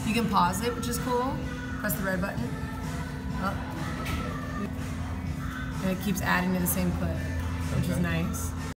You can pause it, which is cool. Press the red button. Oh. And it keeps adding to the same clip, which is nice.